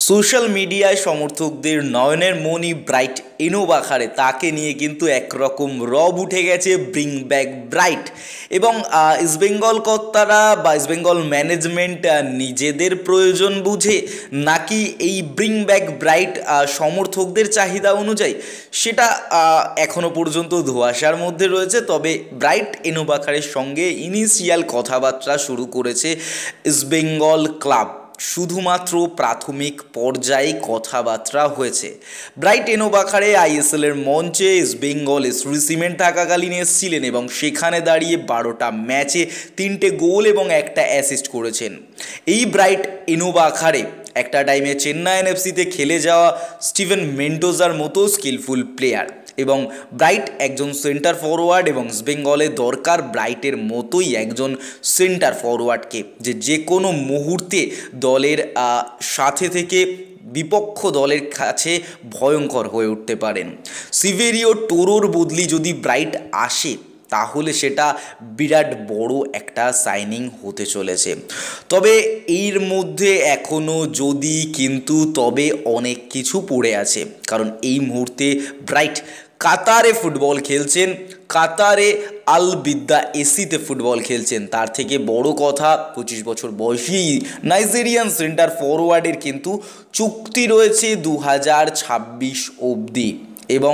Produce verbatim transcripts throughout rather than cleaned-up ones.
Social মিডিয়ায় সমর্থকদের নয়নের মণি ব্রাইট এনোবাখারে তাকে নিয়ে কিন্তু একরকম রব উঠে গেছে ব্রিং ব্যাক ব্রাইট। এবং ইস্টবেঙ্গল কর্তারা বা ইস্টবেঙ্গল ম্যানেজমেন্ট নিজেদের প্রয়োজন বুঝে নাকি এই ব্রিং ব্যাক ব্রাইট সমর্থকদের চাহিদা অনুযায়ী সেটা এখনও পর্যন্ত ধোঁয়াশার মধ্যে রয়েছে। তবে ব্রাইট এনোবাখারের সঙ্গে ইনিশিয়াল কথাবার্তা শুরু করেছে ইস্টবেঙ্গল ক্লাব। শুধুমাত্র প্রাথমিক পর্যায়ে কথাবার্তা হয়েছে। ব্রাইট এনোবাখারে আইএসএলের মঞ্চে ইস্টবেঙ্গল শ্রী সিমেন্ট থাকাকালীন এসেছিলেন এবং সেখানে দাঁড়িয়ে বারোটা ম্যাচে তিনটে গোল এবং একটা অ্যাসিস্ট করেছেন। এই ব্রাইট এনোবাখারে একটা টাইমে চেন্নাই এনএফসিতে খেলে যাওয়া স্টিভেন মেন্ডোজার মতো স্কিলফুল প্লেয়ার এবং ব্রাইট একজন সেন্টার ফরওয়ার্ড এবং ইস্টবেঙ্গলের দরকার ব্রাইটের মতোই একজন সেন্টার ফরওয়ার্ডকে যে যে কোনো মুহূর্তে দলের সাথে থেকে বিপক্ষ দলের কাছে ভয়ঙ্কর হয়ে উঠতে পারেন। সিভেরিও টোরোর বদলি যদি ব্রাইট আসে তাহলে সেটা বিরাট বড় একটা সাইনিং হতে চলেছে। তবে এর মধ্যে এখনও যদি কিন্তু তবে অনেক কিছু পড়ে আছে, কারণ এই মুহূর্তে ব্রাইট কাতারে ফুটবল খেলছেন, কাতারে আল বিদ্যা এসিতে ফুটবল খেলছেন। তার থেকে বড় কথা, পঁচিশ বছর বয়সী নাইজেরিয়ান সেন্টার ফরওয়ার্ডের কিন্তু চুক্তি রয়েছে দু হাজার ছাব্বিশ অবধি এবং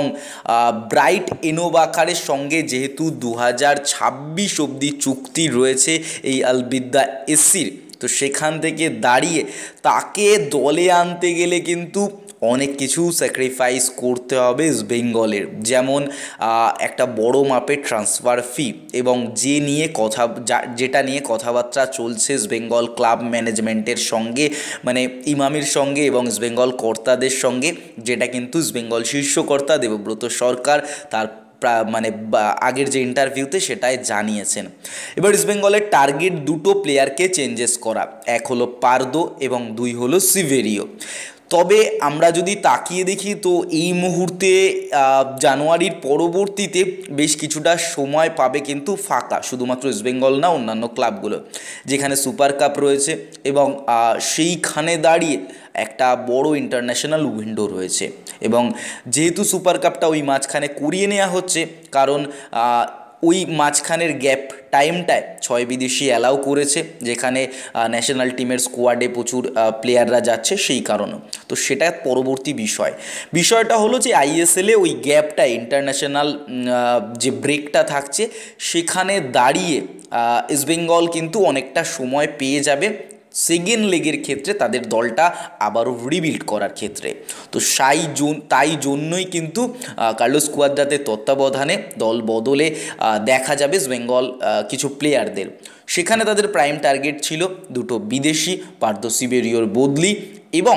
ব্রাইট এনোবাখারের সঙ্গে যেহেতু দু হাজার ছাব্বিশ অবধি চুক্তি রয়েছে এই আল বিদ্যা এসির, তো সেখান থেকে দাঁড়িয়ে তাকে দলে আনতে গেলে কিন্তু অনেক কিছু স্যাক্রিফাইস করতে হবে ইস্টবেঙ্গলের, যেমন একটা বড় মাপের ট্রান্সফার ফি এবং যে নিয়ে কথা যেটা নিয়ে কথাবার্তা চলছে ইস্টবেঙ্গল ক্লাব ম্যানেজমেন্টের সঙ্গে, মানে ইমামির সঙ্গে এবং ইস্টবেঙ্গল কর্তাদের সঙ্গে, যেটা কিন্তু ইস্টবেঙ্গল শীর্ষকর্তা দেবব্রত সরকার তার মানে আগের যে ইন্টারভিউতে সেটাই জানিয়েছেন। এবার ইস্টবেঙ্গলের টার্গেট দুটো প্লেয়ারকে চেঞ্জেস করা, এক হলো পার্দো এবং দুই হলো সিভেরিও। তবে আমরা যদি তাকিয়ে দেখি তো এই মুহূর্তে জানুয়ারির পরবর্তীতে বেশ কিছুটা সময় পাবে কিন্তু ফাঁকা, শুধুমাত্র ইস্টবেঙ্গল না অন্যান্য ক্লাবগুলো, যেখানে সুপার কাপ রয়েছে এবং সেইখানে দাঁড়িয়ে একটা বড় ইন্টারন্যাশনাল উইন্ডো রয়েছে। এবং যেহেতু সুপার কাপটা ওই মাঝখানে করিয়ে নেওয়া হচ্ছে, কারণ ওই মাঝখানের গ্যাপ টাইমটায় ছয় বিদেশি অ্যালাউ করেছে, যেখানে ন্যাশনাল টিমের স্কোয়াডে প্রচুর প্লেয়াররা যাচ্ছে সেই কারণে। তো সেটা পরবর্তী বিষয় বিষয়টা হলো যে আইএসএলে ওই গ্যাপটা ইন্টারন্যাশনাল যে ব্রেকটা থাকছে সেখানে দাঁড়িয়ে ইস্টবেঙ্গল কিন্তু অনেকটা সময় পেয়ে যাবে সেকেন্ড লেগের ক্ষেত্রে তাদের দলটা আবারও রিবিল্ড করার ক্ষেত্রে। তো সাই জুন তাই জন্যই কিন্তু কার্লোস কুয়াদ্রাতের তত্ত্বাবধানে দল বদলে দেখা যাবে ইস্টবেঙ্গল কিছু প্লেয়ারদের। সেখানে তাদের প্রাইম টার্গেট ছিল দুটো বিদেশি, পার্দো সিভেরিওর বদলি এবং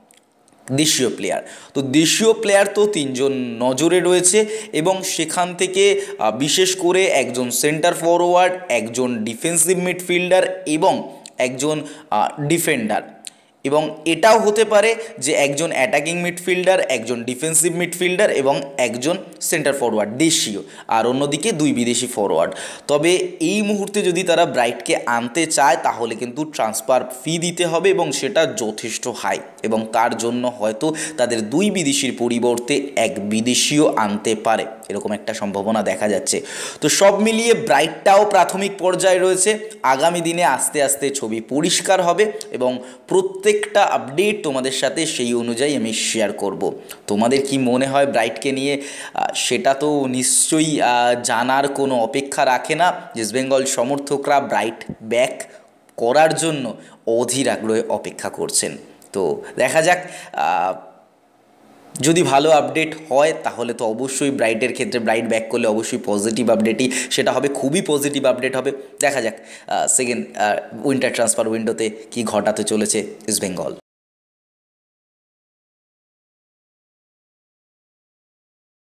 দেশীয় প্লেয়ার। তো দেশীয় প্লেয়ার তো তিনজন নজরে রয়েছে এবং সেখান থেকে বিশেষ করে একজন সেন্টার ফরওয়ার্ড, একজন ডিফেন্সিভ মিডফিল্ডার এবং একজন ডিফেন্ডার, এবং এটাও হতে পারে যে একজন অ্যাটাকিং মিডফিল্ডার, একজন ডিফেন্সিভ মিডফিল্ডার এবং একজন সেন্টার ফরওয়ার্ড দেশীয়, আর অন্যদিকে দুই বিদেশি ফরওয়ার্ড। তবে এই মুহূর্তে যদি তারা ব্রাইটকে আনতে চায় তাহলে কিন্তু ট্রান্সফার ফি দিতে হবে এবং সেটা যথেষ্ট হাই, এবং তার জন্য হয়তো তাদের দুই বিদেশির পরিবর্তে এক বিদেশিও আনতে পারে, এরকম একটা সম্ভাবনা দেখা যাচ্ছে। তো সব মিলিয়ে ব্রাইটটাও প্রাথমিক পর্যায়ে রয়েছে। আগামী দিনে আস্তে আস্তে ছবি পরিষ্কার হবে এবং প্রত্যেকটা আপডেট তোমাদের সাথে সেই অনুযায়ী আমি শেয়ার করব। তোমাদের কি মনে হয় ব্রাইটকে নিয়ে, সেটা তো নিশ্চয়ই জানার কোনো অপেক্ষা রাখে না। ইস্টবেঙ্গল সমর্থকরা ব্রাইট ব্যাক করার জন্য অধীর আগ্রহে অপেক্ষা করছেন। তো দেখা যাক, যদি ভালো আপডেট হয় তাহলে তো অবশ্যই ব্রাইটের ক্ষেত্রে ব্রাইট ব্যাক করলে অবশ্যই পজিটিভ আপডেটই সেটা হবে, খুবই পজিটিভ আপডেট হবে। দেখা যাক সেকেন্ড উইন্টার ট্রান্সফার উইন্ডোতে কি ঘটাতে চলেছে ইস্টবেঙ্গল।